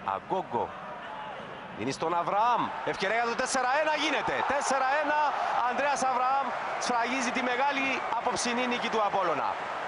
Αγκόγκο. Είναι στον Αβραάμ. Ευκαιρία για το 4-1 γίνεται. 4-1. Ανδρέας Αβραάμ σφραγίζει τη μεγάλη απόψινή νίκη του Απόλλωνα.